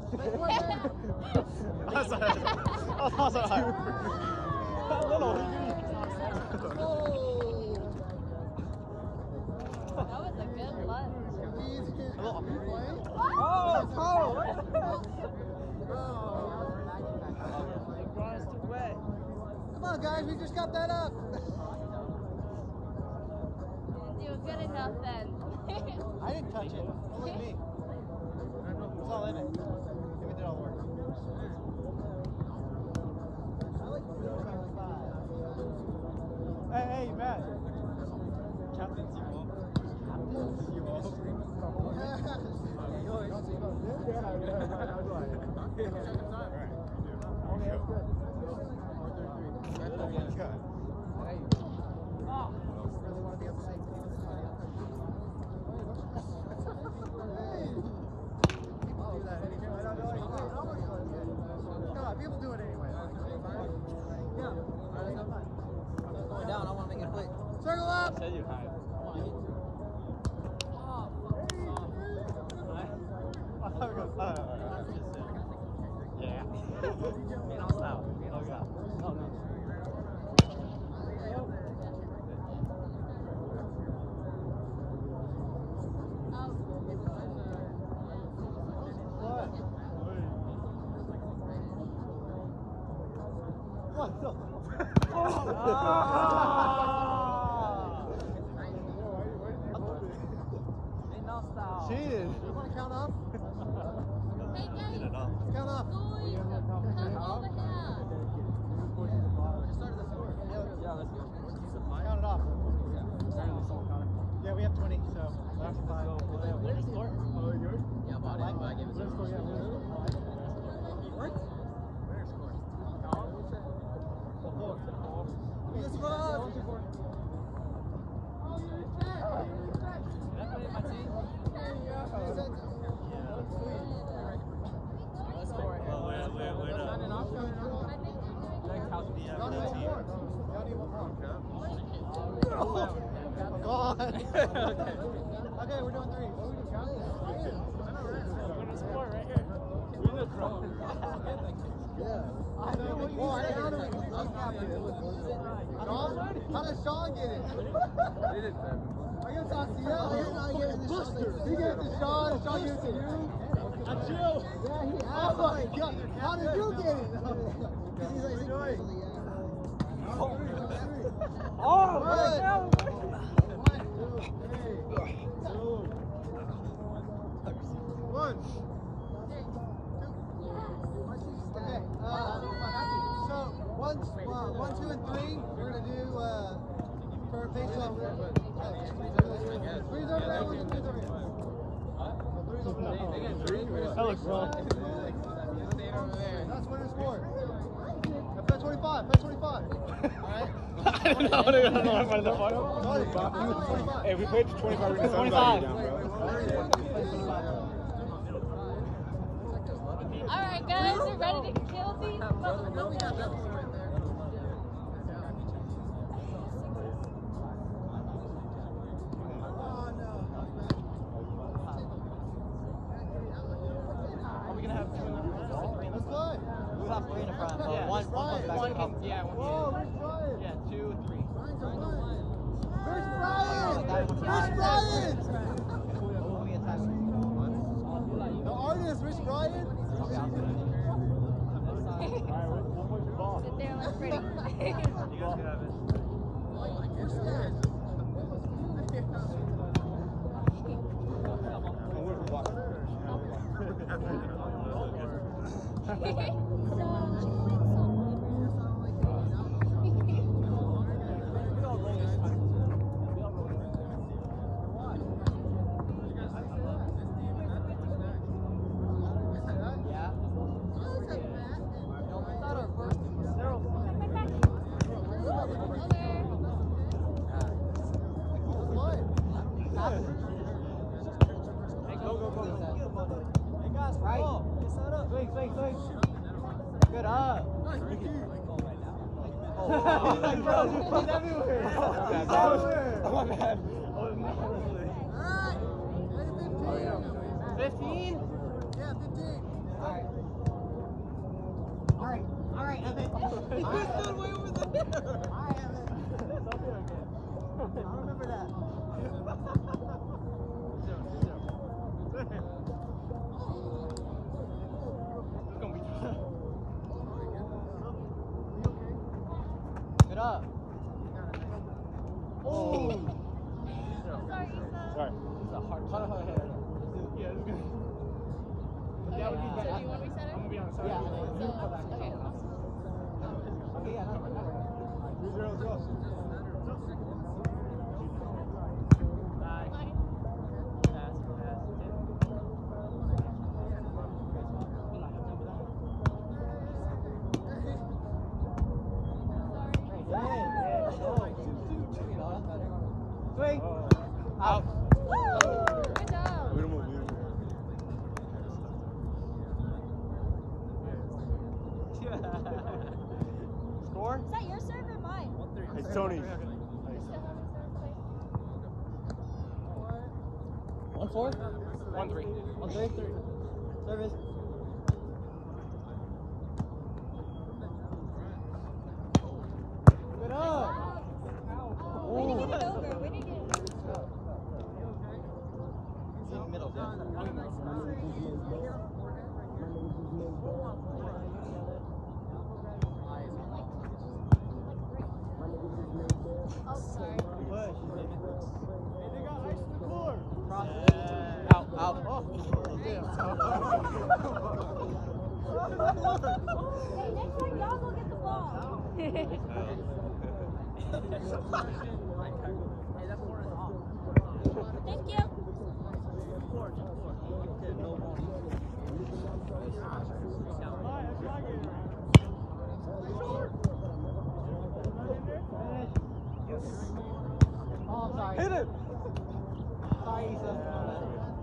That's not little. That was a good lunge. Come on, guys, we just got that up. Didn't do good enough then. I didn't touch it. Only me. It's all in it. We did all the work. Hey, Matt. Captain Zemo. People do it anyway. Yeah. Going down, I want to make it quick. Circle up! I said you hide. Yeah. Oh, God. Oh, no. What? No. Cheated. You want to count up? Hey guys, Count up. come over here. Count it off. Yeah, we have 20, so that's 5. What's the score? Yeah, about it. I gave it to him. What? Let's go. God. Okay, we're doing 3. How did Sean get it? I guess I'll see you. He gave it to Sean, Sean gave it to you. That's you. Yeah, he oh my God. How did you get it? Oh, One. Okay. So 1, 2, and 3. We're gonna do for face off. Three's over there. 1, 2, 3's over here. that looks wrong. That's winner score. Bet 25. Bet 25. All right. I don't know. I don't know. I'm the final. 25. Hey, if we played to 25, we're going to 25. down, bro. All right, guys, we're ready to kill these. Are we going to have 2 in the front? Let's play. We'll have 3 in the front, but Yeah, one comes back one to come. yeah, Whoa, where's Brian? yeah, 2, 3. Where's Brian? Where's Brian? Who we attacking? The artist, Rich Brian? Sit there and look pretty. You guys can have it. Good up. He's everywhere. He's everywhere. Oh, my bad. 15? Yeah, 15. Alright, Evan. He was still way over there. Alright, Evan. I'll remember that. Good up. Oh. Sorry, Issa. Sorry. It's a hard hold on. Yeah, it's good. Okay, That would be so better. do you want to reset it? I'm gonna be on the side. Yeah. Okay, awesome. Okay, yeah, no. 3-0, let's go. Fine. Swing. Out. Good job. We don't move. Score? Is that your serve or mine? It's Tony. You still haven't served play? 1-4? 1-3. 1-3? Service. Good up. Way to get it over. Way to get it over. In the middle, Oh, sorry. Push. They got ice in the cooler. Out. Oh. Hey, next time y'all go get the ball. Thank you. Oh, I'm sorry. Hit it. Sorry, Issa.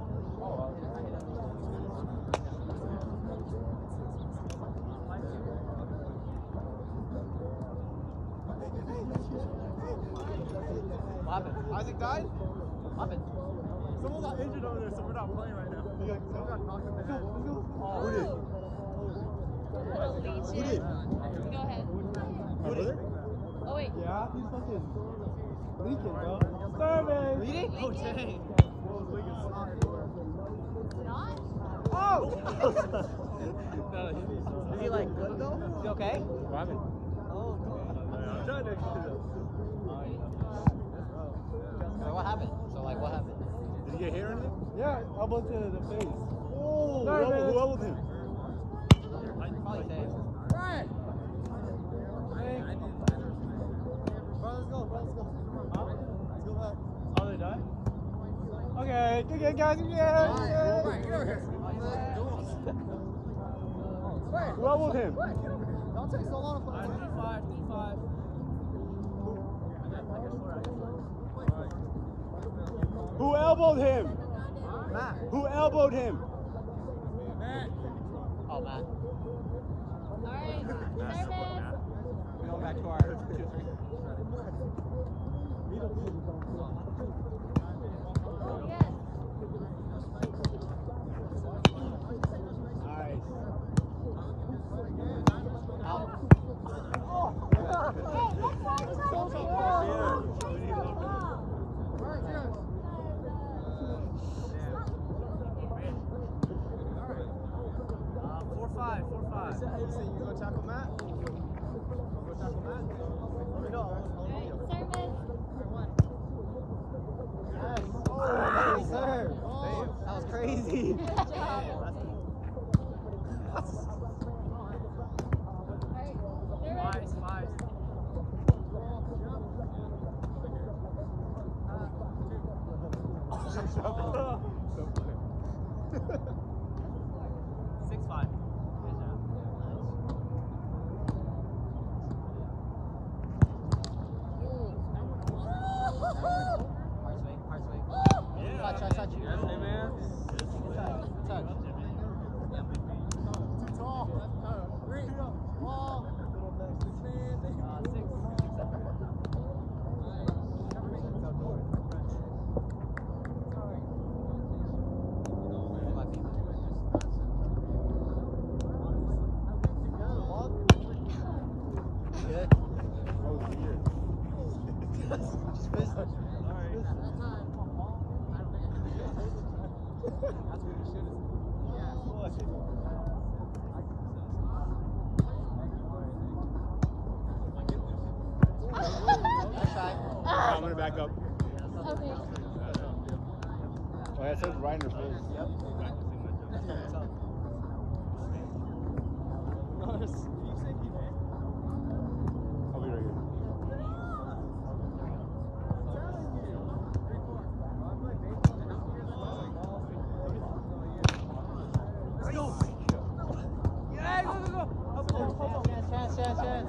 What happened? Isaac died? What happened? Someone got injured over there, so we're not playing right now. Someone got knocked in the head. Who did? Who did? Go ahead. My brother? Oh, wait. Yeah, he's fucking leaking, bro. Service! Leading? Oh, dang. Not? Oh! Is he like good though? Is he okay? What happened? Oh, I'm trying to so what happened? So like what happened? Did he get hit or anything? Yeah, elbow to the face. Oh, Service. who elbowed him? Probably safe. Right! Bro, let's go, bro, let's go. Let's go back. Oh, they died? Okay, good game, guys, good game. Right, get over here. Who elbowed him? Don't take so long to play. D5. Who elbowed him? Matt. Who elbowed him? Oh man. Alright. Service. We're going back to our 2-3. Yes. Out. Hey, let's practice on the ball. Chase the ball. Hey, so you gonna tackle Matt? You gonna tackle Matt? Let me know. Service. Yes. Oh, yes, sir. That was crazy. Good job. Alright. Service. Hard swing. Touch. Good touch. Too tall. Green. Ball. gonna back up. Okay. Oh, that says right in her face. I'll be right here. Chance.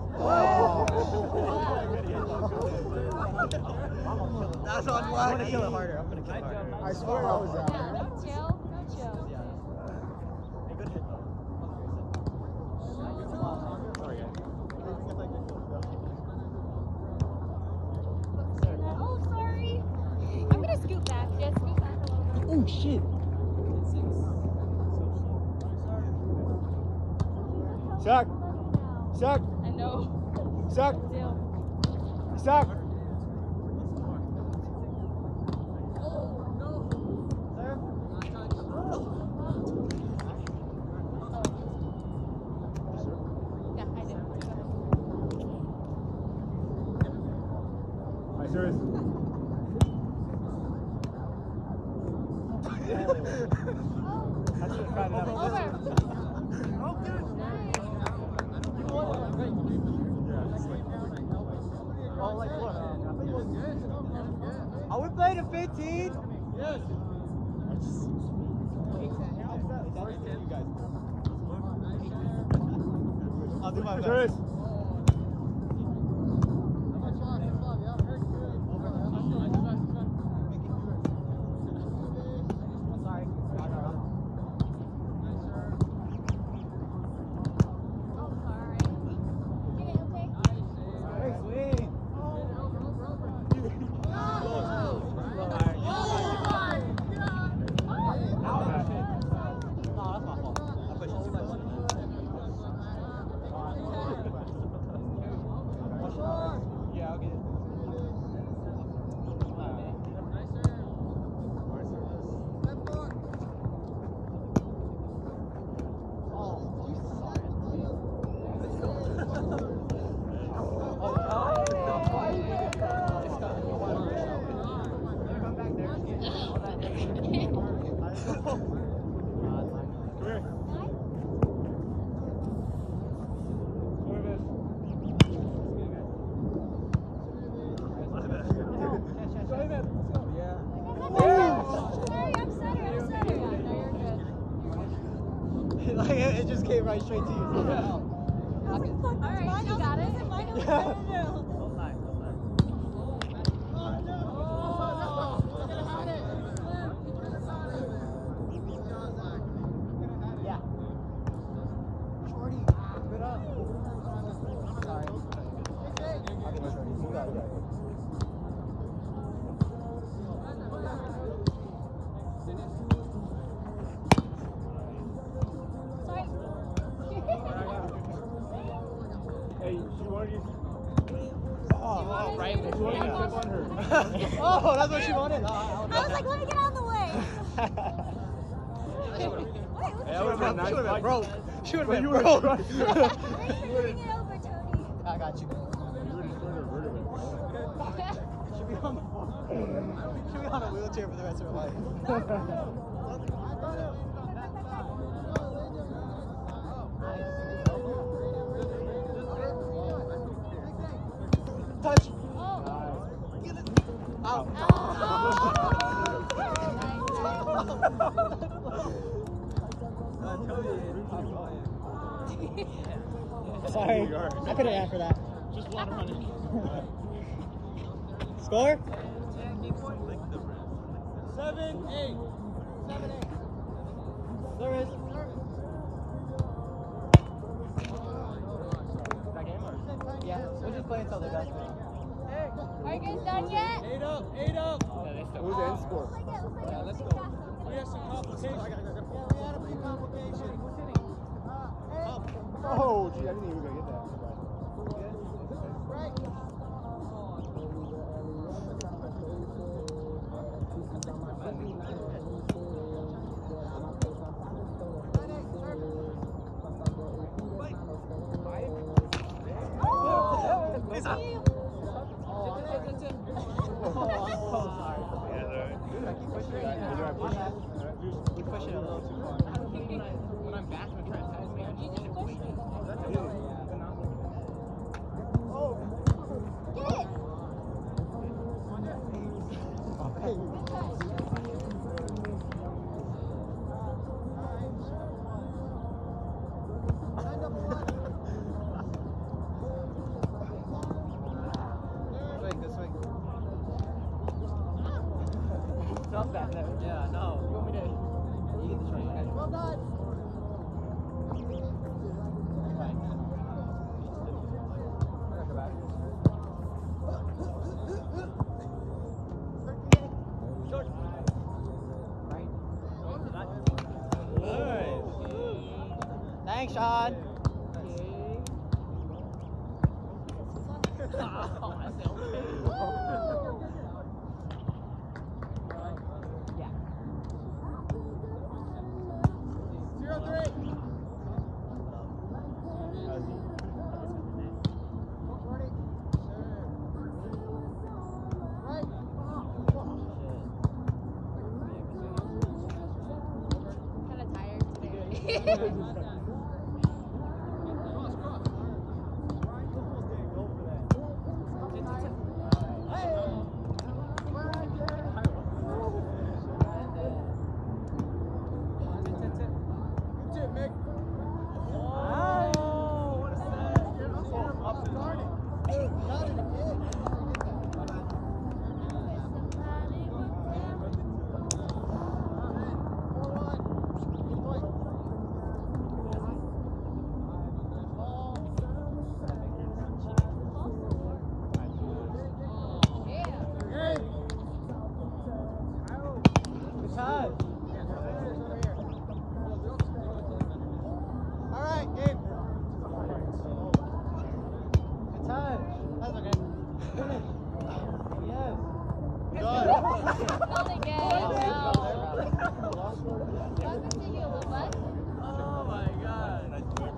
That's unlucky. I'm gonna kill it harder. I swear I was out. Yeah, no chill. No chill. Hey, good hit though. Oh, sorry. I'm gonna scoot back. Yeah, scoot back a little bit. Oh shit. Suck. Suck. I know. Suck. Deal. Suck. Yeah, I did. My service. Over. Oh, like what? Are we playing a 15? Yes. I'll do my best. Service. Sorry. Oh, sorry. Okay. Hey, sweet. No, that's my fault. I pushed it too much. Yeah, I'll get it. Like it just came right straight to you. Alright, you got it. Yeah. Shorty, spit up. Sorry. I'll get my shorty. You got it. Sorry. Hey, she wanted you. Oh, right. She wanted you to tip on her. Oh, that's what she wanted? I was like, let me get out of the way. Hey, that would've been nice. She would've been broke. She would've been You would've broke. tried. Thanks for taking it over, Tony. I got you. You would've destroyed her vertebrae. She'll be on the floor. She'll be on a wheelchair for the rest of her life. Touch. Oh. Out. Sorry, I couldn't ask for that. Just water on it. Score? 7-8. Service. Yeah, we'll just play until they're done. Are you guys done yet? 8 up. 8 up. What was the end score? Yeah, let's go. We have some complications. We had a few complications. Oh, gee, I didn't even get that. Right. Oh! Thanks, Sean. Yeah. 0-3. Right. Kind of tired today. Only game. No. Welcome to you, what? Oh my god.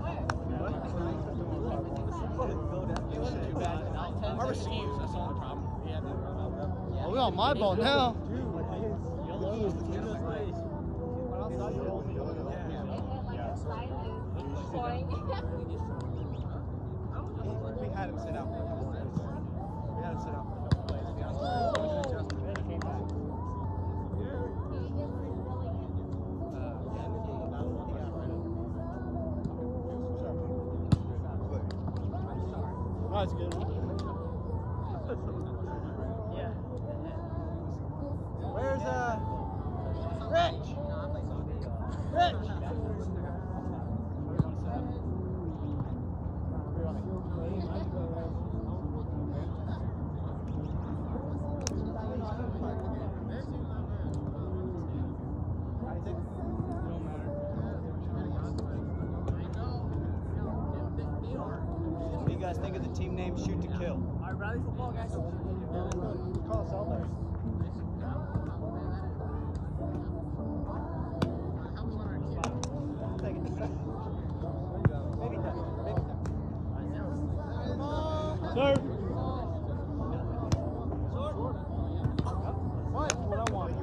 Our receivers, that's the only problem. Oh, we on my ball now. It went like a silent point. We had him sit out for a couple minutes. We had him sit out for a couple plays, to be honest. Then he came back. That's good. Yeah. Where's Rich? Rich. What do you guys think of the team name Shoot to Kill? All right, rally football, guys. Call us all there. Take it. Maybe that. Maybe that. Sir. What? What I want.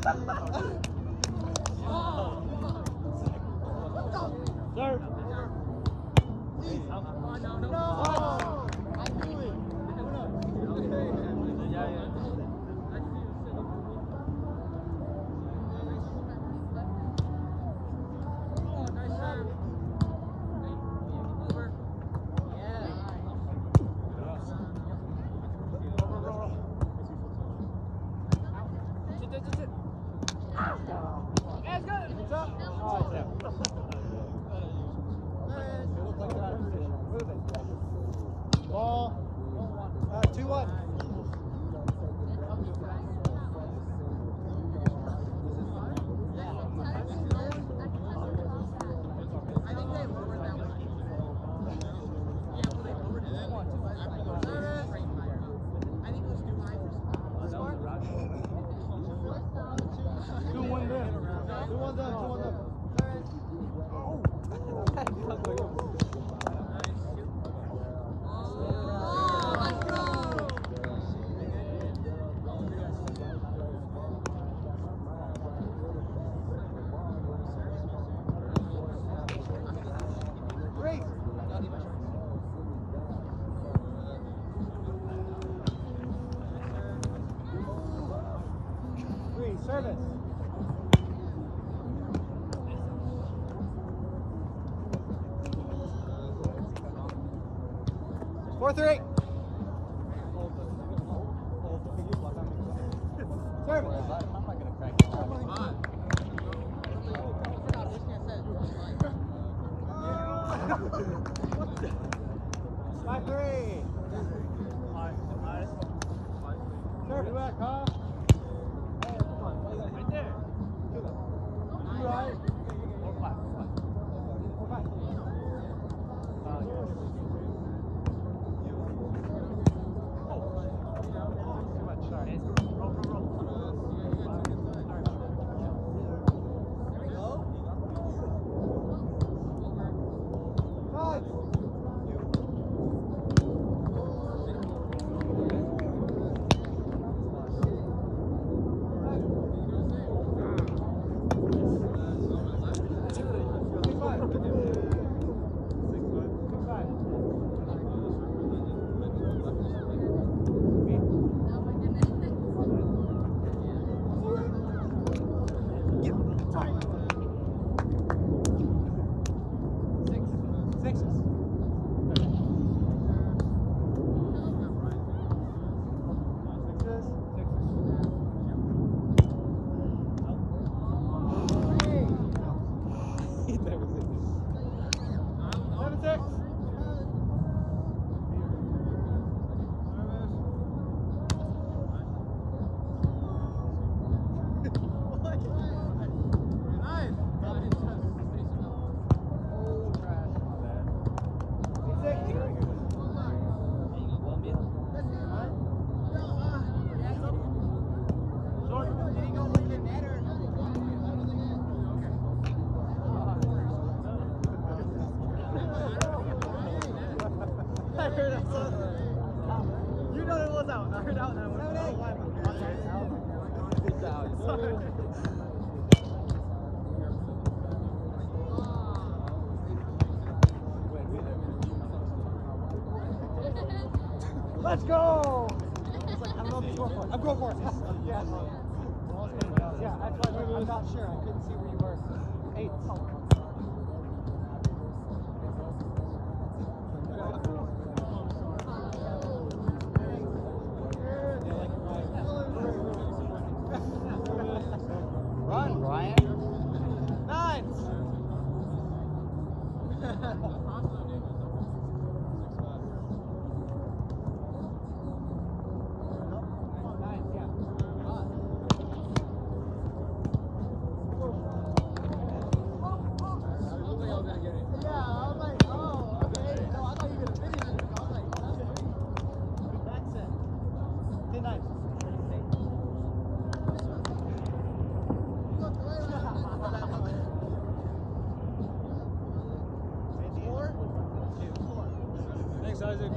Sir. Ball. 2-1. Service. 4-3. Service. I'm not gonna crack it. 5-3. Service. Back, huh? Right there. Right. 4-5. 4-5. You know it was out. I heard out now. It's out. Sorry. Let's go! I'm going for it. I'm going for it. Yeah. Yeah, that's why I'm not sure. I couldn't see where you were. 8. Run, Ryan. 9. Thanks, Isaac.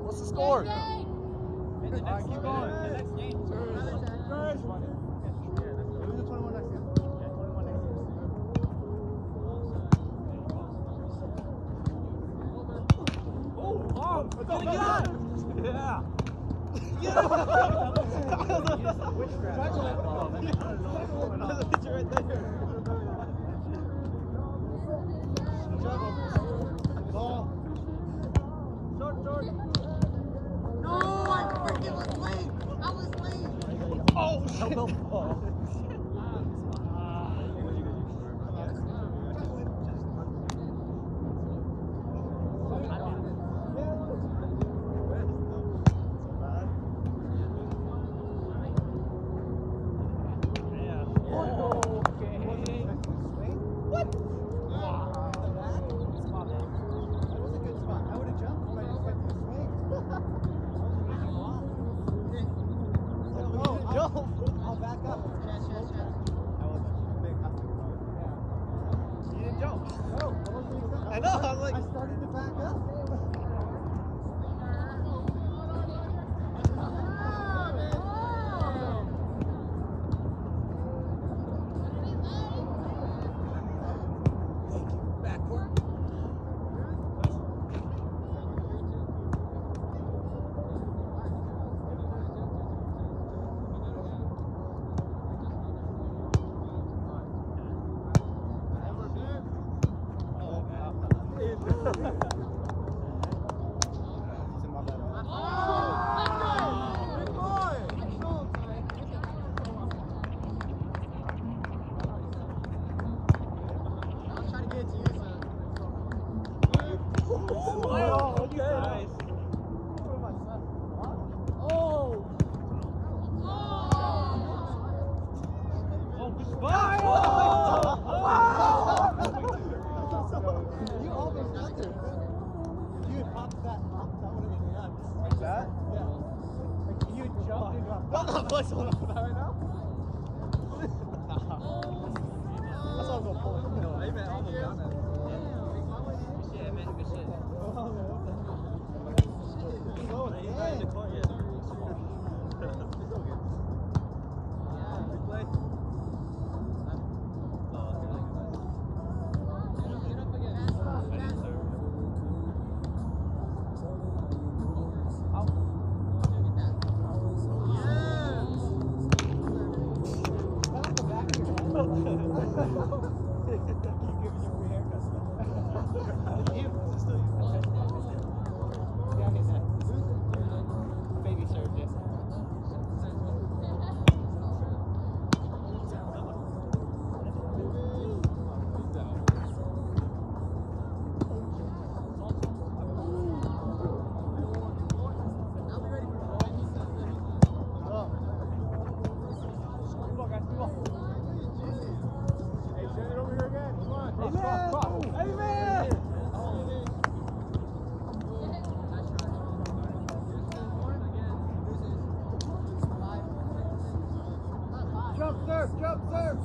What's the score? Yay, yay. And the next, keep going. The next game. Lose the 21 next game. Yeah. I'll back up. You didn't jump. No, I wasn't accepting. I know, I'm like- I started to back up. You almost got there. If you had popped that up, that would have been nuts. Like that? Yeah. Like you had jumped into a I'm not flexing on that right now. That's all I'm gonna pull it. No, I meant almost got that. Yeah, man, good shit. Oh, Right in the court, yeah. Good play. Baby served it. Jump serve, jump serve.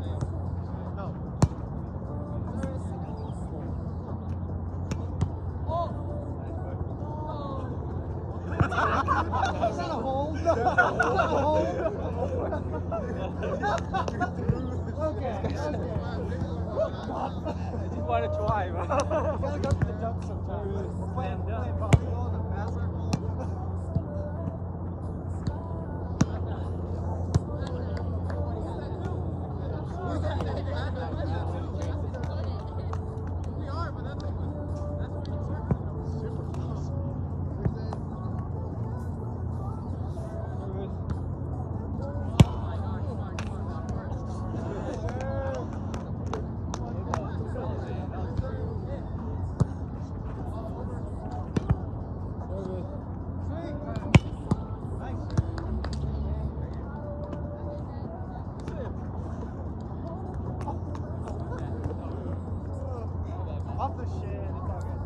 Is that a hole? Is that a hole? Okay, okay. Just want to try, man. You gotta go for the jump sometimes. We're playing volleyball and basketball. Off the shit. It's all good.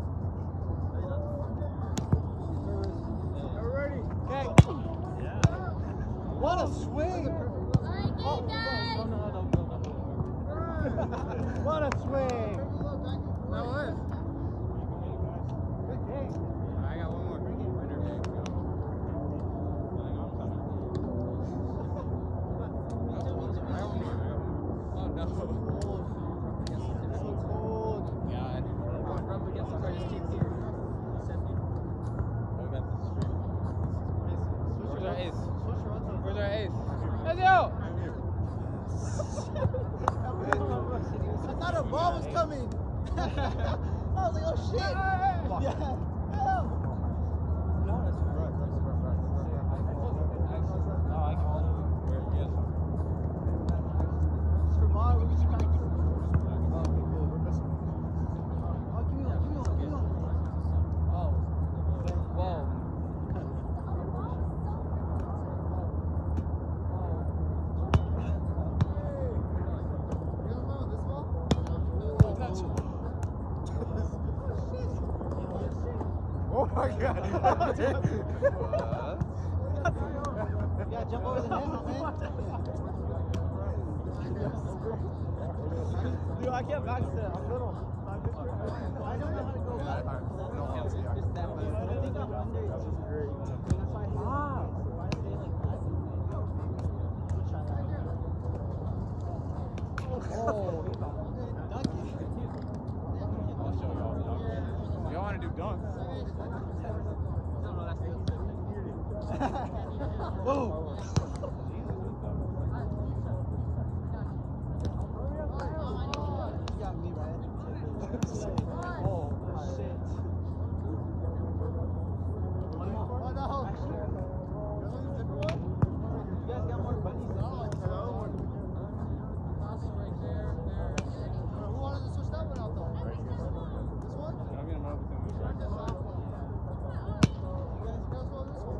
We're ready. Okay. What a swing! Alright, game, guys. What a swing! That was. Good game. I got one more. shit! Yeah. Oh my god. Yeah, jump over the net, man. Dude, I can't back sit. I'm little. I don't know how to go back. Y'all want to do dunks? Whoa! You got me, right? Oh, shit. Oh, no. You guys got more bunnies than me. Who wanted to switch that one out, though? This one? I'm getting another thing. You guys want this one?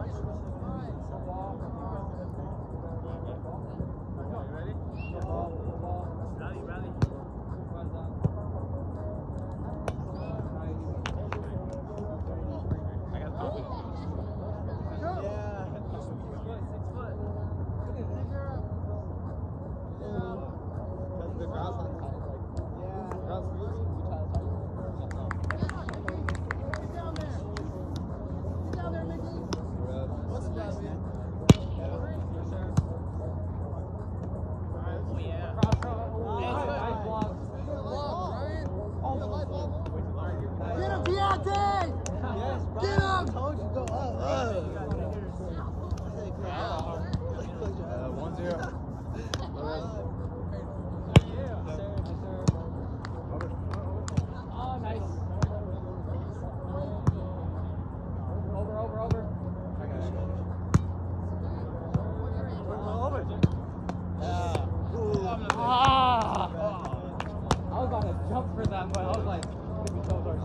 Get him, Deontay! Yes, get him! Told you go up. 1-0. Oh, nice. Over. I was about to jump for that, but I was like, maybe slow down.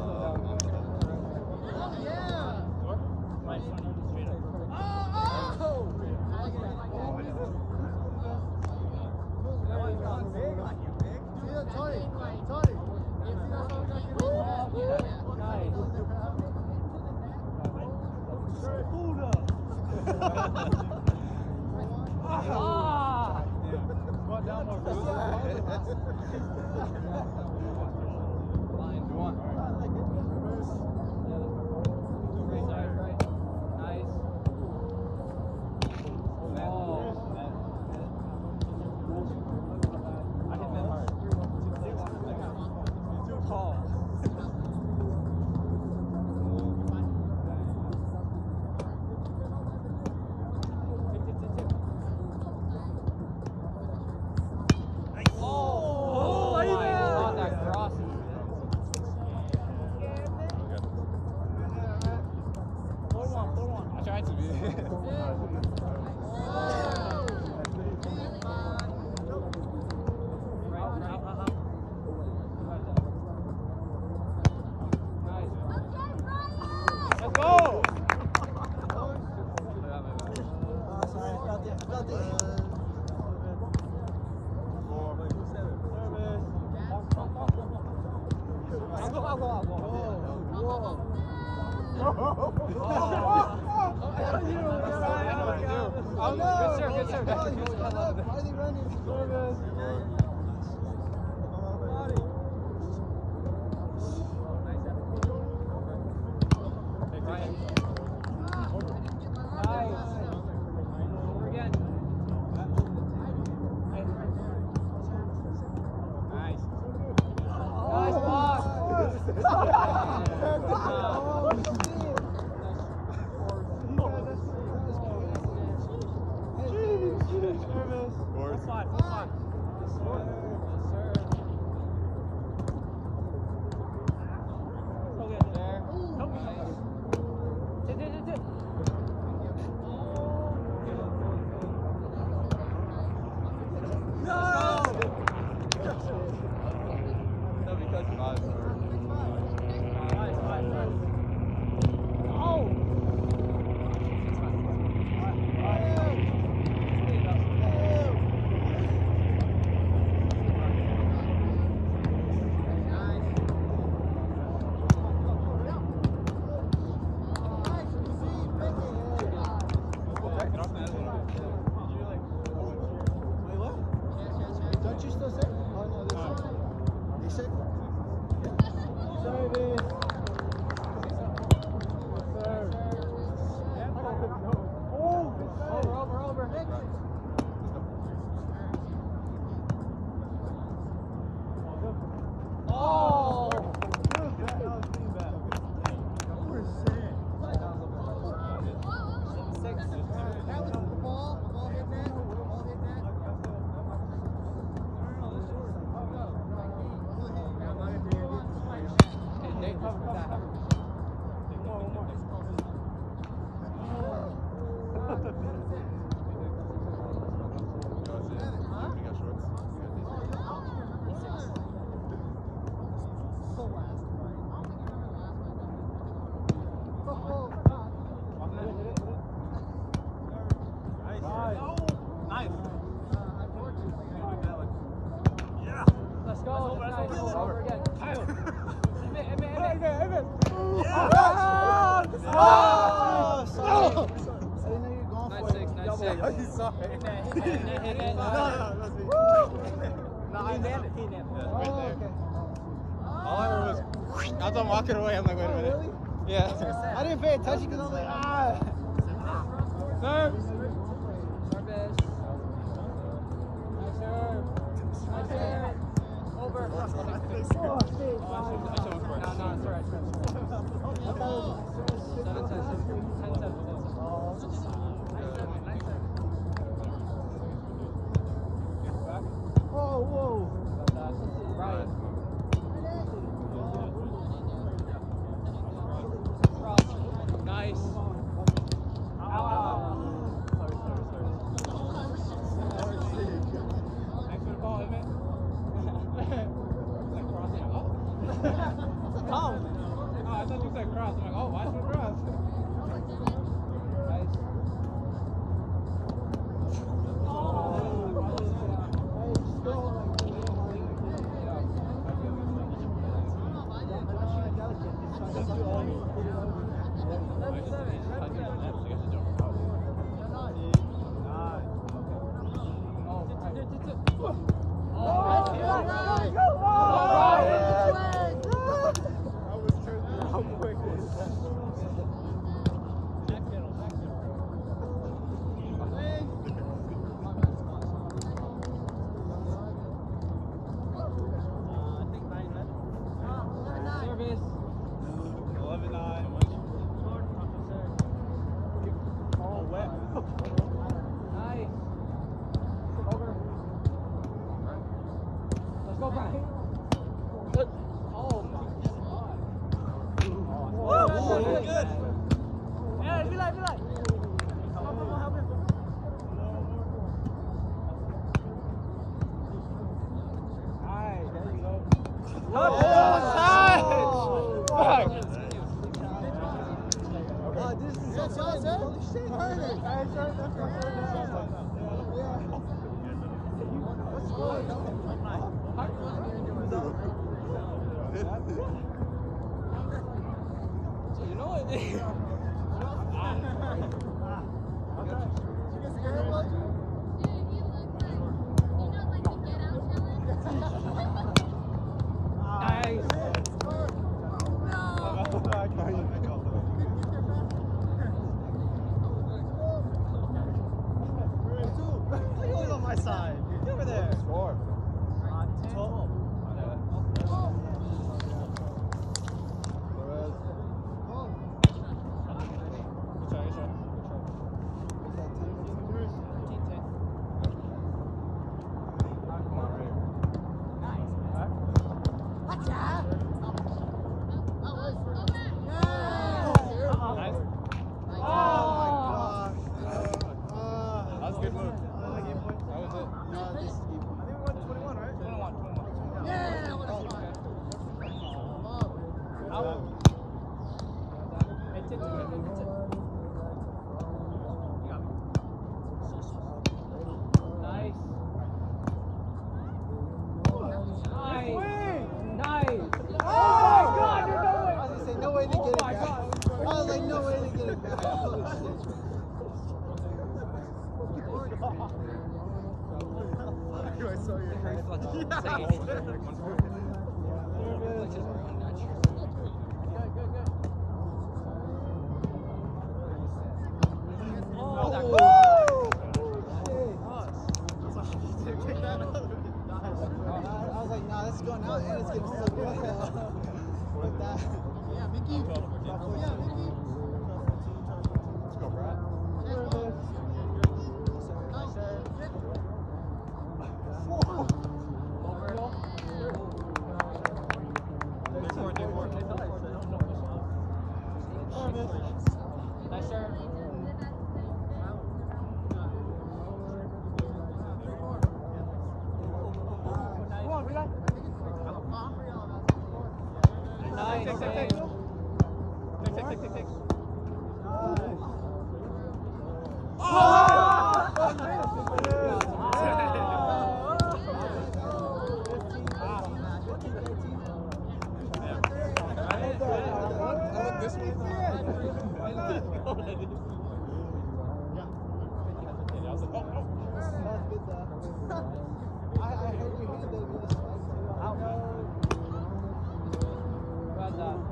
Good serve. Why are they running? you saw it. No, that's me. No, I nailed it. He nailed it. Oh, Right there. okay. All I heard was, as I'm walking away, I'm like, wait a minute. Really? Yeah. I didn't pay attention because I was like, ah. Serve. Service. Nice serve. Nice serve. Over. Oh, shit. No, it's alright. 7-10. Oh, whoa. Right. Nice. Thanks for the ball, Emmett. Oh. Oh, I thought you said cross. I'm like, oh, watch for cross. Nice. Service. 11-9. Oh, wet. Nice. Over. Let's go, Brian. Oh my God. Whoa, Good. good. Yeah, be like. Help him. Alright, there you go. This is Yeah, shots, eh? Holy shit, Carter. What's going on? You know what? You get scared about you? Dude, you look like, you know, like the Get Out challenge? Nice. You're on my side. Get over there. Score. 12. That's a good move. That was it. I think we won 21, right? 21. Yeah, what a spot. Nice. Nice. Oh my God, you're doing it. I was gonna say, no way to get it Oh my back. God. I was like, no way to get it back. Holy shit. I saw your face. I was like, nah, this is going out and it's getting so good. With that. Yeah, Mickey. Yeah, Mickey. Let's go, Brad. Nice serve. Come on, relax. Nice. Take. This one? That's good though. I heard your hand though. You just like too. Out. Well done.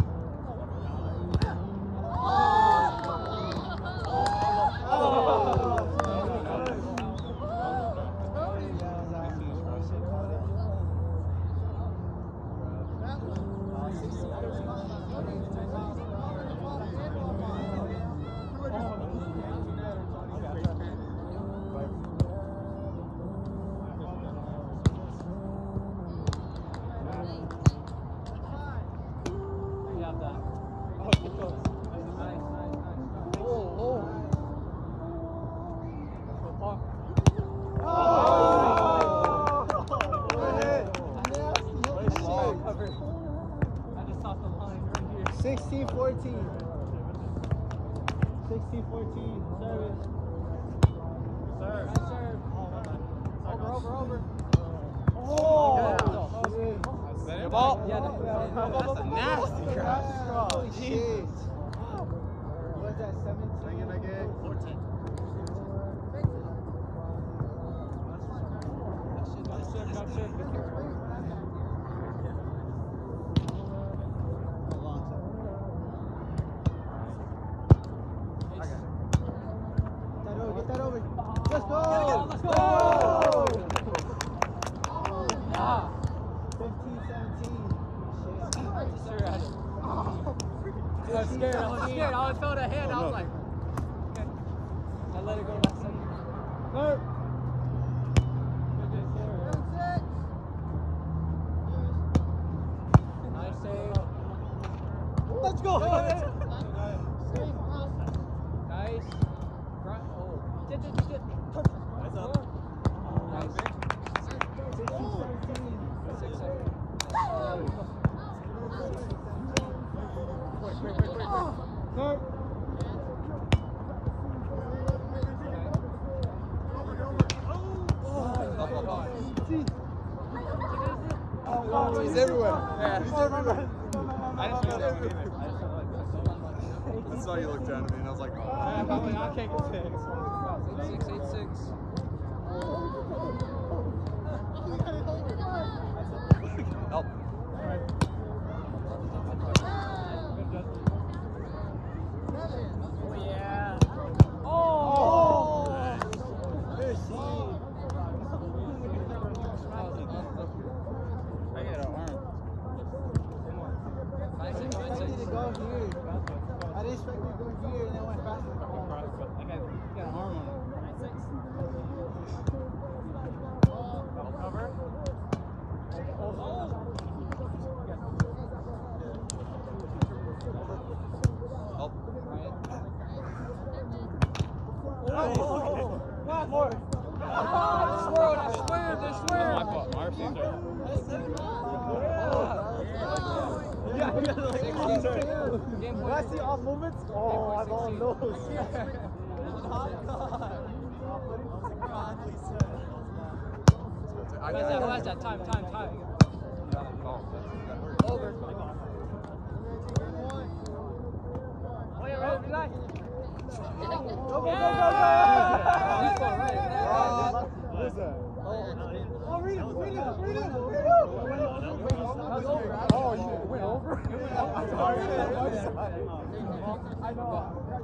I just tossed the line right here. 16-14. 16-14. Service. Sir. Nice serve. Over. Oh! Is that it? Ball. Yeah, That's a nasty cross. Holy shit. What's that, 17? Bring it again. 14. nice serve, drop serve. Good serve. Get that over. Let's go! Let's go! Ah. 15-17. Sure, I was scared. I felt a hand. I was like, okay. I let it go last second. Third. Nice save. Let's go! Nice. Front. Oh. Did. Nice up. Nice. 16-17. 6 seconds. Quick. Third. He's everywhere. Yeah. He's everywhere. I didn't see that one either. I saw you look down at me and I was like, oh. I can't get 6. 8-6. Help. Oh, yeah. I got an arm. I didn't expect you to go here. I didn't expect you to go here and then went faster. I got an arm on it. Cover. Help. One more. I swear. My fault. My receipts are. When I see off movements, oh, I'm on those. Who has that? Time. Over. Oh, yeah, right. Relax. Go. Oh, read it. Oh, you went over? I know.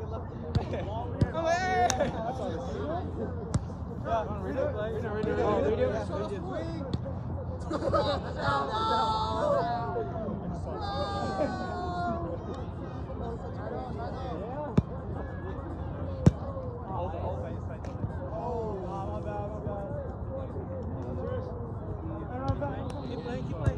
Keep playing.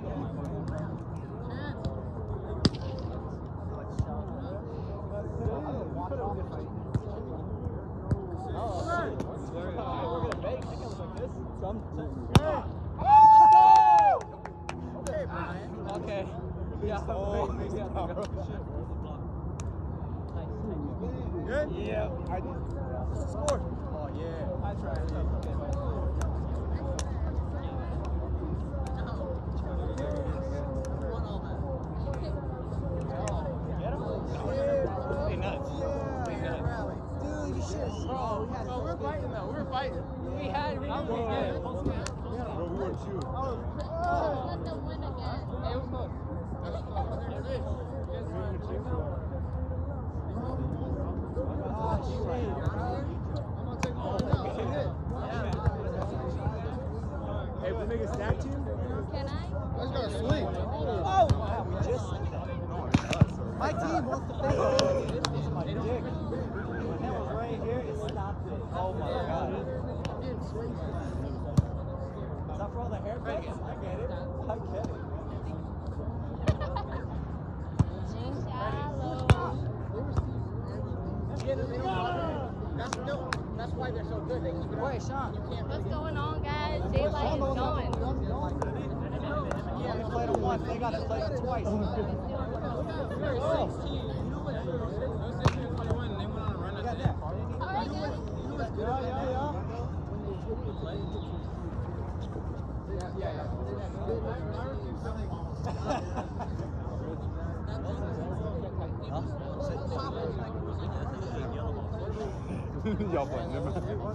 Okay. Yeah. Good? Yeah. I did. Score. Oh, yeah. I tried. Hey, nuts. Hey, nuts. Dude, you should have Bro, we're fighting though. We're fighting. We did. Bro, we weren't you. Let them win again. Hey, it was close. Hey, if we make a stack team? Can I? Let's go sleep. Oh! Wow, we just said that. My team wants to face this is my dick. When that was right here, it stopped it. Oh my god. Is that for all the haircuts? I get it. I get it. That's why they're so good. They keep it Wait, Sean. What's going on, guys? Daylight is going. You only played them once, they got to play them twice. All right, guys. Y'all playing him.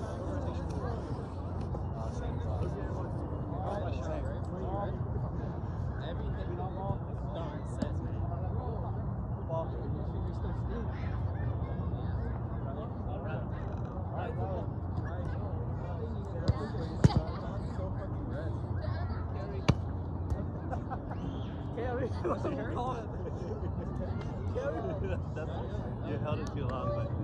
You held it too long, but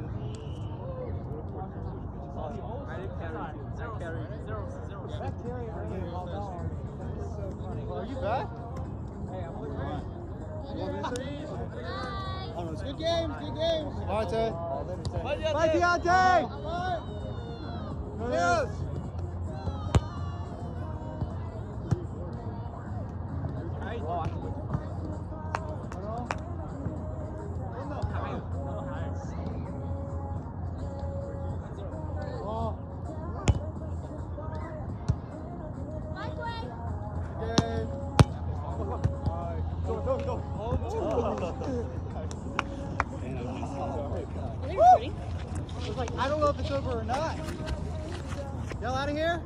Are you back? Oh, it's good games, good games. All right, Ted. Bye, Deontay! Yes. Mike way. I don't know if it's over or not. Y'all out of here?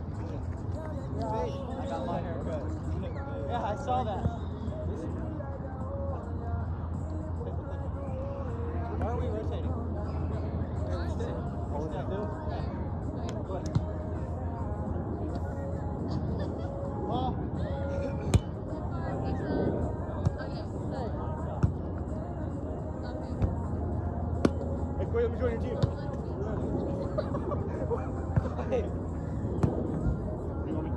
I got my haircut. Yeah, I saw that. Why are we rotating? What did I do? Hey, Quay, let me join your team. Hey. You want me?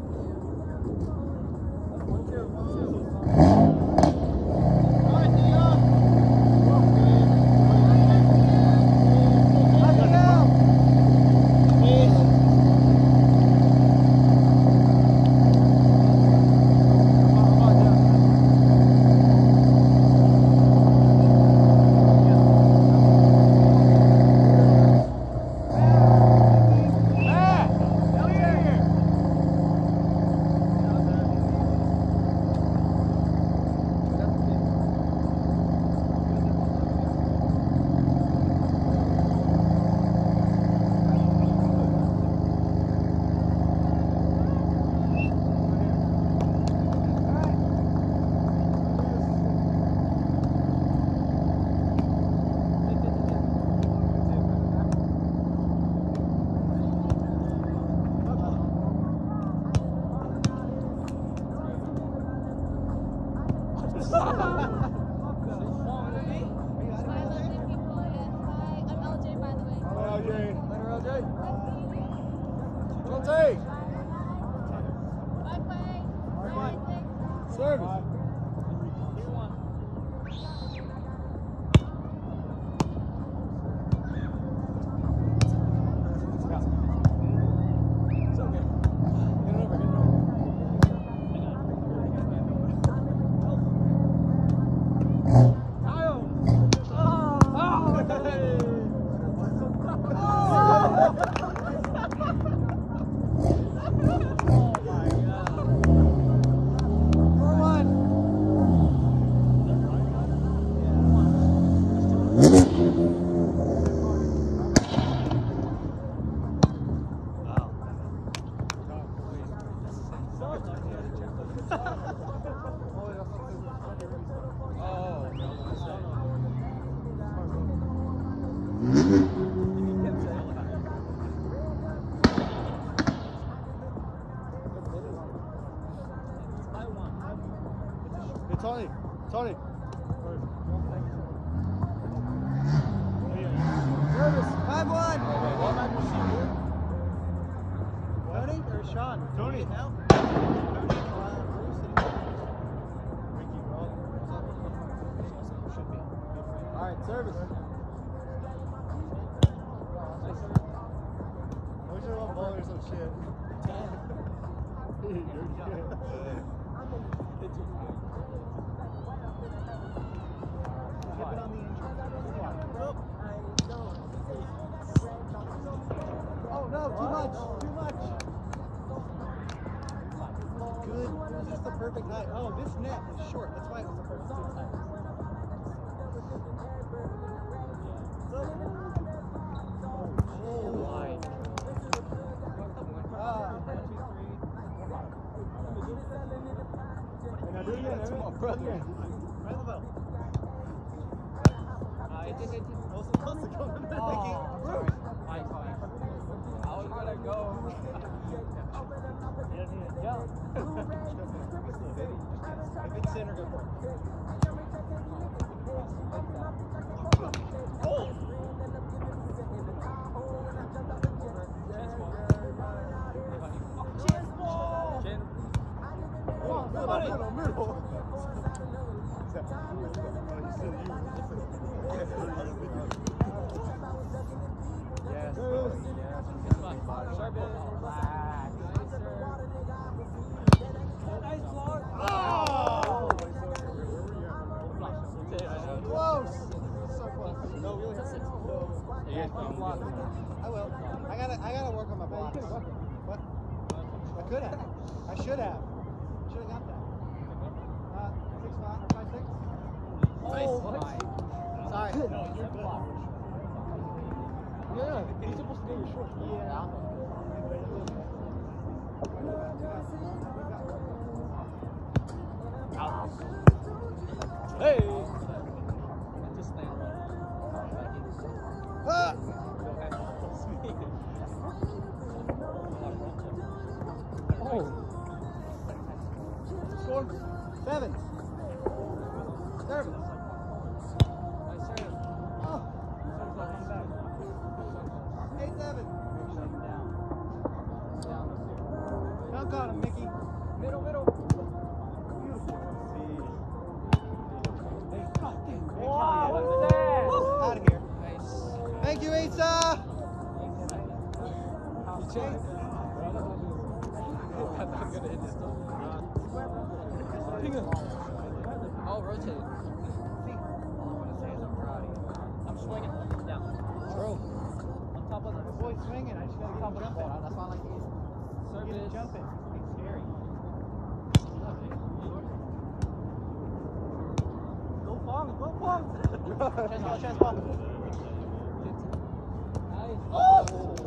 Service. Hey, Tony. Tony. Service, 5-1. Tony or Sean? Tony. Now? All right, service. I wish I were on ball or some shit. Oh no, too much, too much. Good. It was just the perfect height. Oh, this net was short. That's why it was the perfect height. Brother. I will. I gotta work on my blocks. What? I could have. I should have. Should have got that. 6'5", 5'6". Nice. Sorry. Yeah, he's supposed to get your short. Yeah. Hey! Ah! Oh! Score. 7. Service. Oh. 8-7. Dunk on him, Mickey. Middle. Wow, what's that? Out of here. Nice. Thank you, Asa. Oh, rotate. I'm swinging down. Bro. On top of the Boy, swinging. I just gotta get him jumping. That's why I like these. Get him Service. jumping. It's scary. Go Fong. Chance ball. Nice. Oh!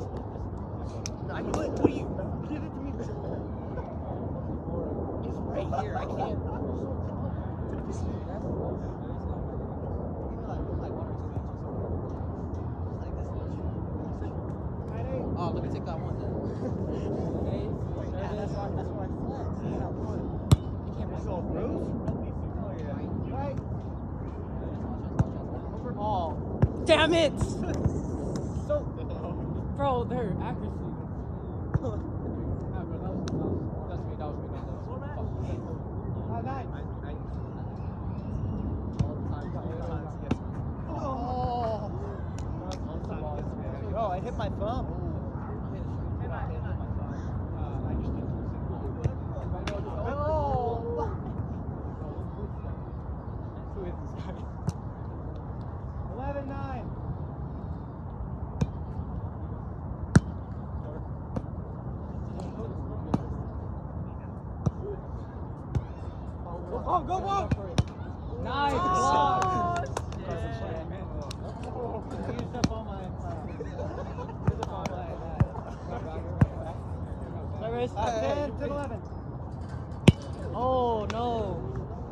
What are you? Give it to me. It's right here. I can't. Oh, let me take that one then. Yeah, that's why I flex. You can't It's all rose? Right. Oh, damn it! So, bro, their accuracy. That was me. That was me. All right. Oh. Oh, I hit my thumb. Oh. Who is this guy? 11-9. Oh, go, go! Nice block! Used up all my Service. 10 to 11. Oh, no.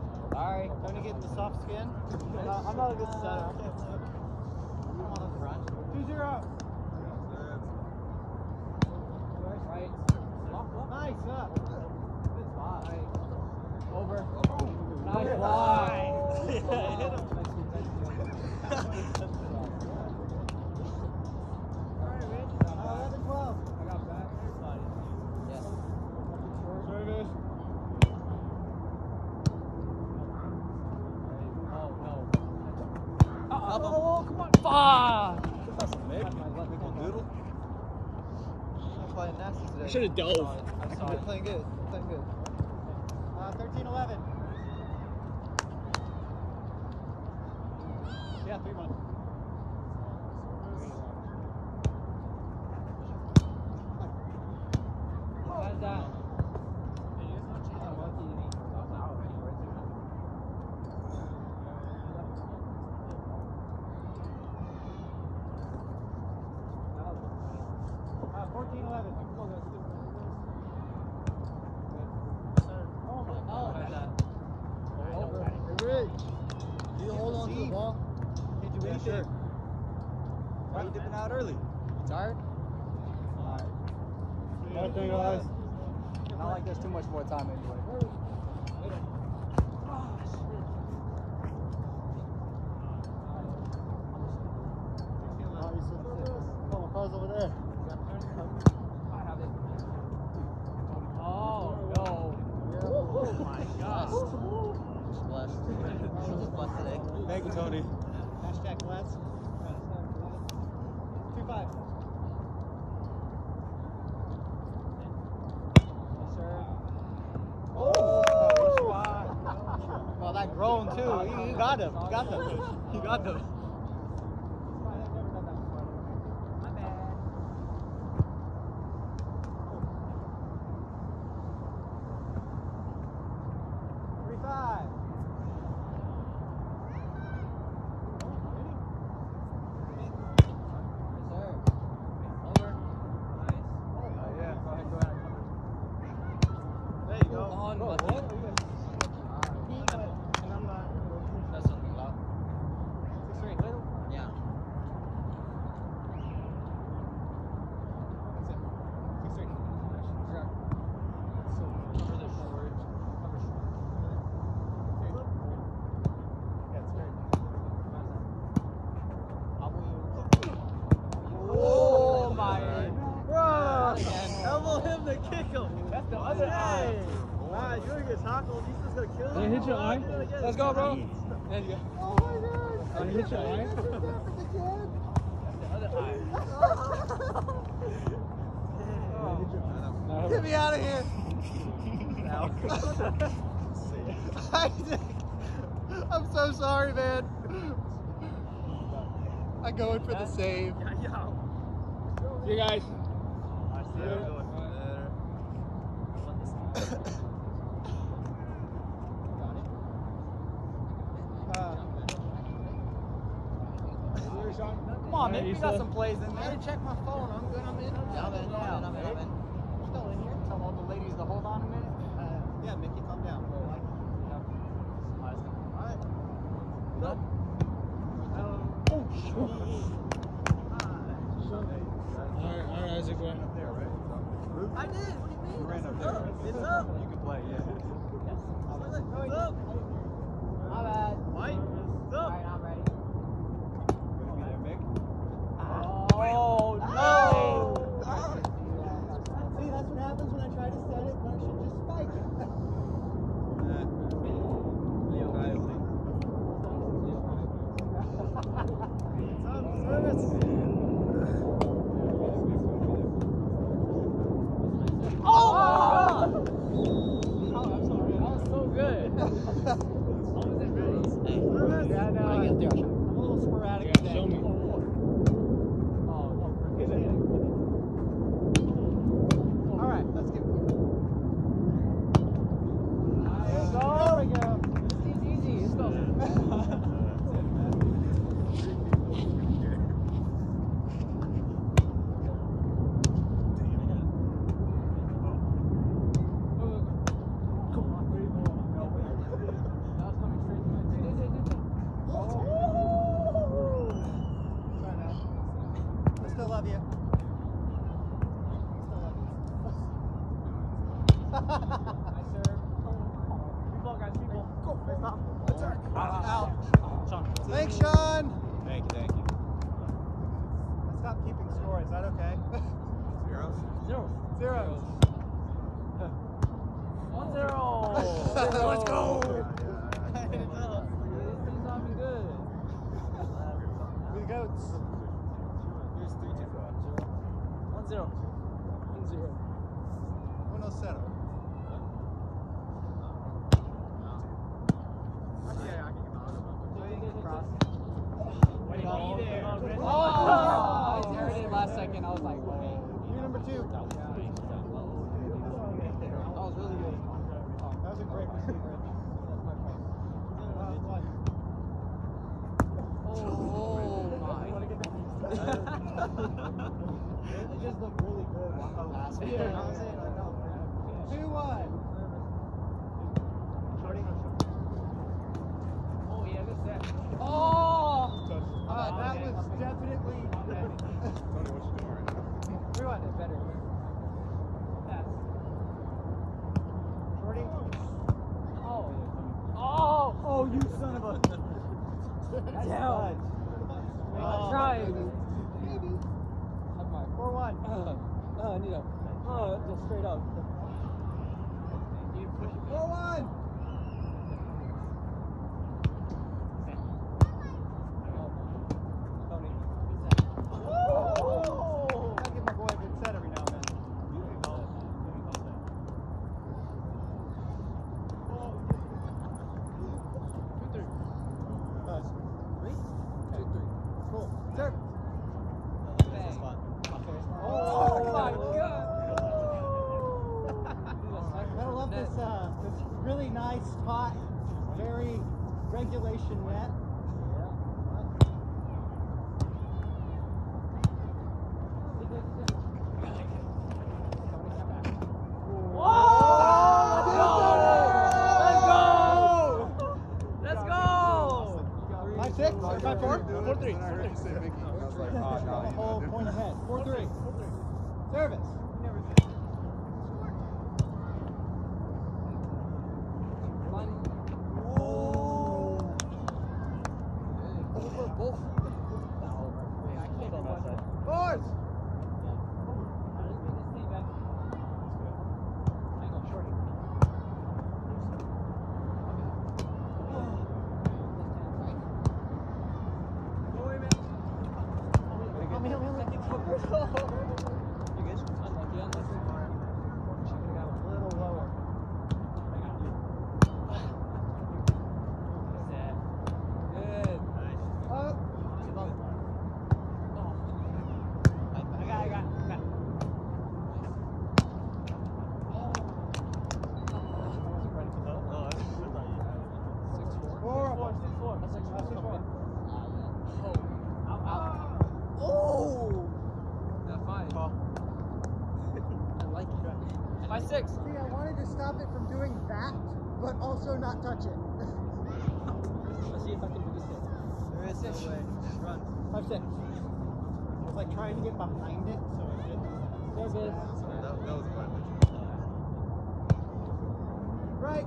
Sorry. Trying to get in the soft skin. I'm not a good setter. I want to run. should have dove. I saw it. Playing good. Playing good. 13-11. Yeah, 3-1. How's that? Do you hold on to the ball? Can't do anything. sure. Why are you dipping out early? You tired? Alright, guys. Not like there's too much more time anyway. Couple cars over there. Oh, no. Oh, my gosh. Blessed. Just blessed today. Thank you, Tony. Hashtag bless. 2-5. Well, that grown too. You got him. You got them. You got them. My bad. There you go. On, Bro, buddy. what? That's something about. Yeah. Cover the short. Cover short. Oh my. Bro! Again. Elbow him to kick him. That's the other eye. Nah, you're gonna get tackled. He's just gonna kill him. Did it hit your eye? Let's go, bro. There you go. Oh my God. Did it hit your eye? That's the kid. That's the other eye. Get me out of here. Isaac, I'm so sorry, man. I'm going for the save. See you guys. I see him going Come on, man. We got some plays in there. Check my phone. I'm good. I'm in. I'm in. Still in here. Tell all the ladies to hold on a minute. Yeah, Mickey, calm down. Alright. Oh, shit. Alright, Isaac, right up there, right? I did. What do you mean? You ran up there. It's up. You can play, yeah. It's up. My bad. Mike, it's up. Alright, I'm ready. Gonna be there, Mick. Oh, no! See, that's what happens when I try to set it, but I should just spike it. Thanks, Sean. Thank you. I stopped keeping score. Is that okay? Zeros? Zeros. 1-0. Let's go. This team's not even good. We the goats. Here's 3-2. 1-0. 1-0. Go set him. Oh! I heard it last second. I was like, whoa. You're number 2. That was really good. That was a great receiver. Oh my. It just looked really good. Yeah, that was it. I know. 2-1. Oh, yeah, that's that. Oh! That was definitely. Tony, what you doing right now? 3-1 is better. Pass. Shorty. Oh. Oh! Oh, you son of a. That's Down. I'm trying. Maybe. 4-1. I need a. Oh, just straight up. 4-1. Tony. Oh! I give my boy a good set every now and then. Cool. Serve. Oh my god! I love this really nice, taut, very regulation net. Let's go! 5-6 or 5-4? 4-3. I heard you say Mickey. I was like, oh, A no, whole point ahead. 4-3. Service. Boards. See, I wanted to stop it from doing that, but also not touch it. Let's see if I can do this thing. There is no way. Run. 5-6. I was like trying to get behind it, so it didn't. Service. That was fun. Right.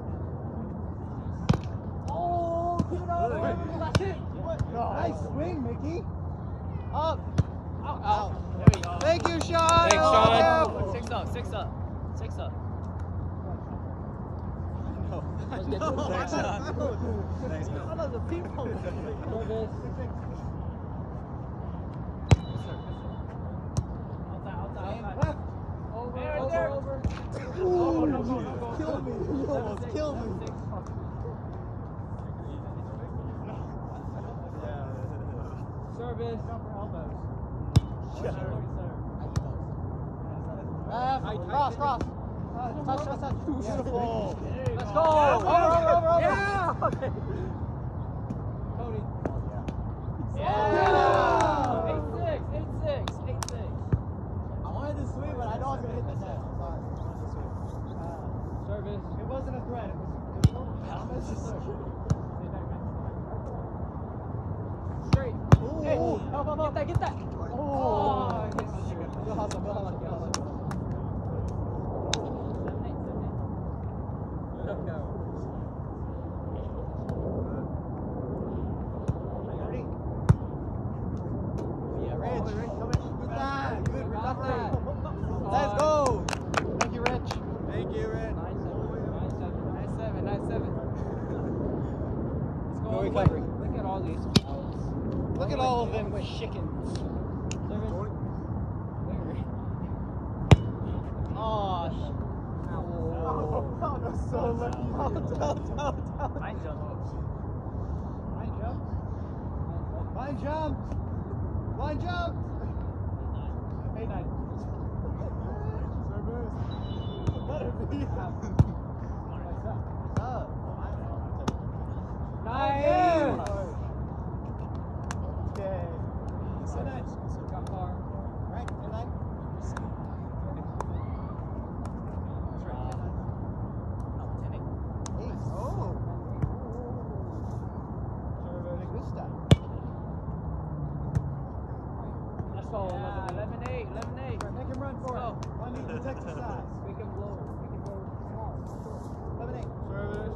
Oh, keep it over. That's it. Nice swing, Mickey. Up. Out. There we go. Thank you, Sean. Thanks, Oh, Sean. 6 up. 6 up. 6 up. Let's get to it. Thanks, Sean. Thanks, man. I love the people. Service. Left. Over. Ooh, kill me. You almost killed me. Service. Left. Cross. Touch. Beautiful. Let's go. Over. Yeah. Okay. Cody. Yeah. 8-6. I wanted to swing, but I know I was going to hit the net. Sorry. Service. It wasn't a threat. It was Straight. Ooh. Hey, up. Get that. Oh. Go hustle. Yeah, Rich. Good time. Good recovery. Let's go. Thank you, Rich. Thank you, Red. 9-7. Let's go. Go all the way. recovery. Look at all these. Look at all of them with chickens. Mine jumped. Mine jumped. Hey, nine. Better be. What's up? Nice. Okay. So nice. Got far. Right, 10-9. Oh. Me gusta. Let's go. 11-8. 11-8. Make him run for it. One needs to exercise. We can blow. We can blow small. 11-8. Service.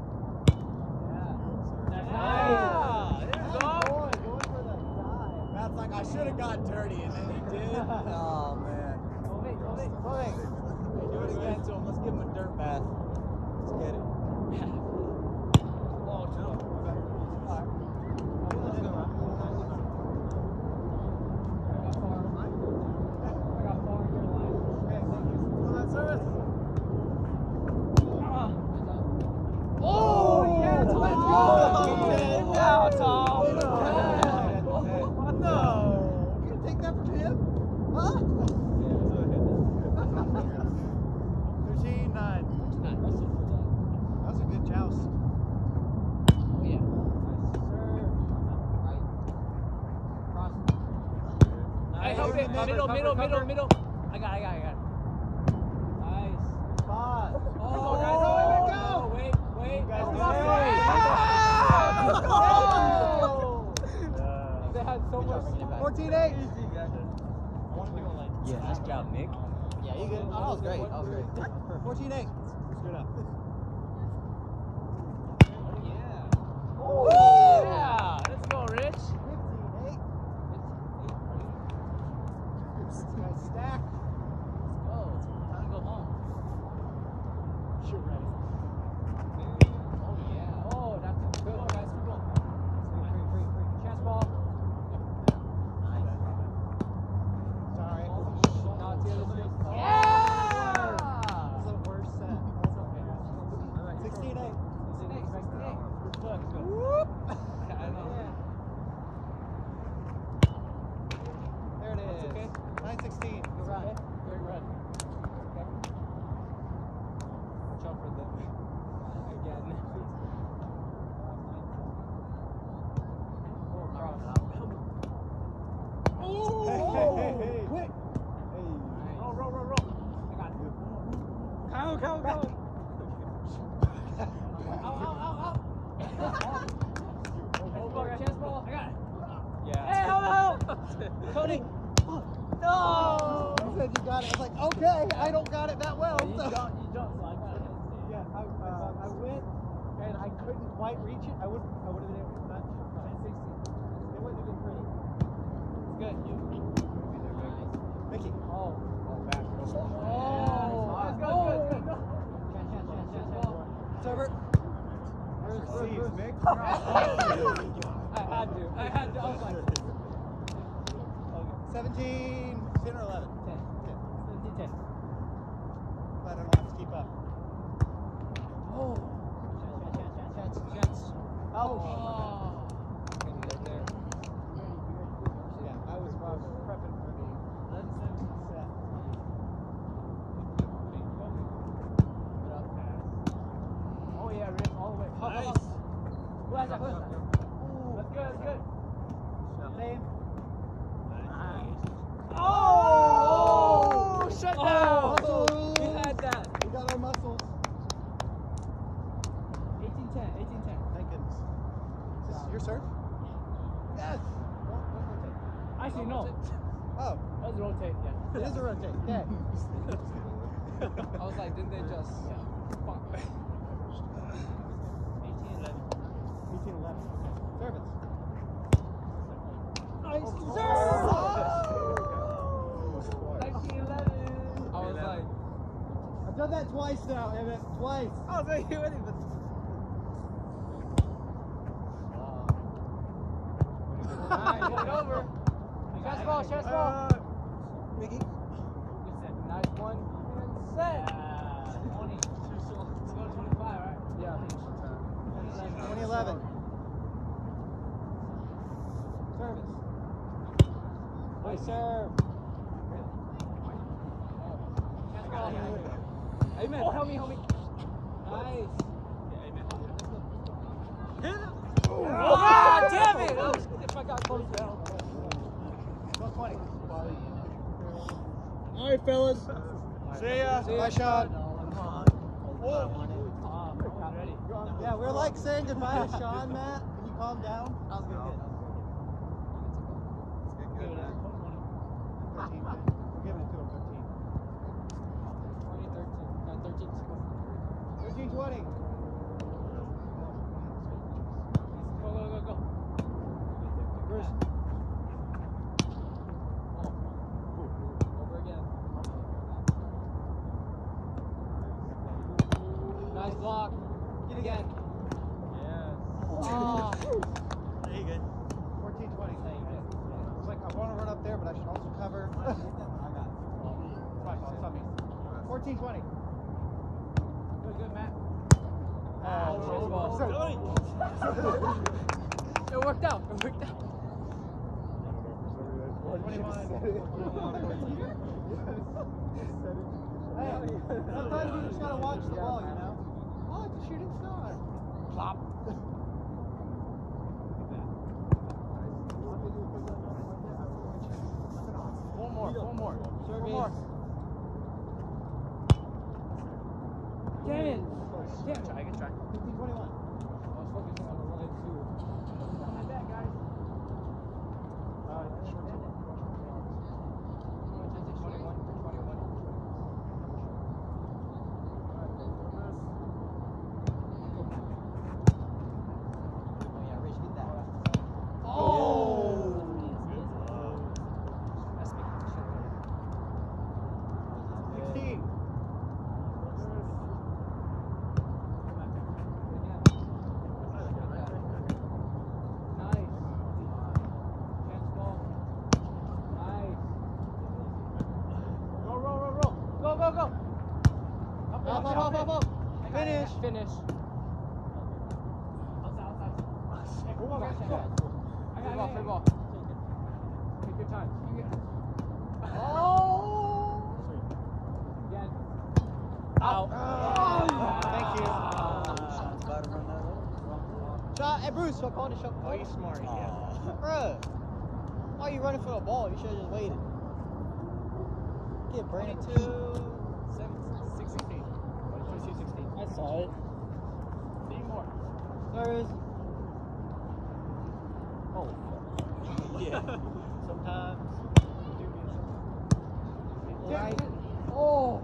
That's Yeah. nice. There you go. Boy, going for the dive. Matt's like, I should have got dirty, and then he did. Oh, man. Hold it. Moving. Hey, do it again to him. Let's give him a dirt bath. Let's get it. Oh, chill. Oh, yes, let's go. Okay, now, Tom. No. You gonna take that from him? Huh? 13-9. That was a good joust. Oh, yeah. I hope it. Middle. I got it. Nice. Spot. Oh, guys, oh, let it go. Wait. You guys Oh, did yeah. They had so much. 14-8. Yeah, nice job, Nick. Yeah, you good. Oh, that was great. 14-8. Good up. Oh, yeah. Let's go, Rich. 15-8. Guys stack. Let's go. Time to go home. Shoot ready. Oh, yeah. Oh, that's good, guys. Keep going. Free. Chance ball. Sorry. Now it's the other two. Yeah! Yeah! That's the worst set. 16-8. 16-8. Good look. Whoop! I know. There it is. Okay. 9-16. Good run. Great run. Okay. Watch out for them. Again. Oh, cross. Hey. Quick. Hey. Roll. I got it. Go. Out. Chance ball. I got it. Yeah. Hey, help. Tony. No. You said you got it. I was like, okay, I don't got it that well. You so- jumped, so I got it. Yeah, I went and I couldn't quite reach it. I would have been able to touch. 10-16. It wouldn't have been pretty. It's good. Mickey. Oh. Back. Oh. Good. Server. Receives, Mick. I had to. I was like, 17, 10 or 11? 10. 10. But I don't have to keep up. Oh. Chance. Oh. Couldn't get there. Yeah, I was prepping for the 11-17 set. Oh yeah, Rip, all the way. Nice. Who has that? That's good. Same. Oh! Shut down! Muscles. We had that. We got our muscles. 18-10. Thank goodness. Is this your serve? Yes. Don't rotate. Actually, no. Oh, That was a rotate, yeah. it is a rotate. Okay. I was like, didn't they just... Fuck. 18-11. 18-11. Service. Nice Oh. serve! 19-11. I was like... I've done that twice now, Emmett. Twice. I was like, you wouldn't even... Alright, get it over. Chest ball. Mickey. Nice one. And set. 20. Let's go to 25, right? Yeah. 2011. Service. Nice serve. Amen. Oh, help me. Nice. Ah, damn it! Oh, if I got close down. 1220. All right, fellas. See ya. Bye, Sean. Yeah, we're like saying goodbye to Sean, Matt. Can you calm down? I was gonna get 13. We're giving it to him 13. 13, 20. Go. Bruce. Over again. Nice block. Get again. Yes. Oh. There you go. 14, 20. It's like I want to run up there, but I should also cover. I got it. It's on me. 14, 20. Good, Matt. Oh, It worked out. 21. Hey, sometimes you just gotta watch the ball, you know? Oh, it's a shooting star. Plop. One more. One more. Damn it. Try. 15, 21. I was focusing on the line too. Not my bad, guys. Finish. Free ball. Take your time. Oh! Again. Out. Thank you. Shot. Hey, Bruce, I called a shot. Oh, you smart, yeah. Bruh. Why are you running for the ball? You should have just waited. Get Brandon. 16. I saw it. 3 more. Service. Oh. Yeah. Sometimes. Right. Oh.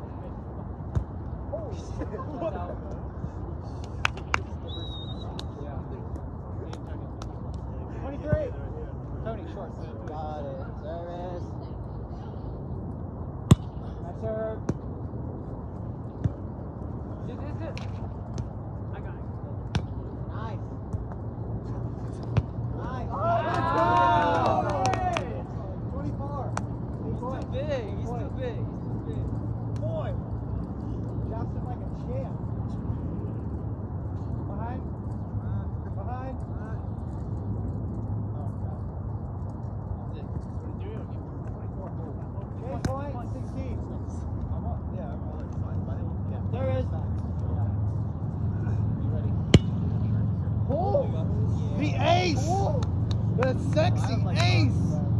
That's out. Yeah. 23. Tony, short. Got it. Service. Nice serve. This. I got it. Nice. Oh! 24. He's too big. Boy. Drops it like a champ. Behind. Point 16. There is. You ready? Oh, the ace. The sexy ace.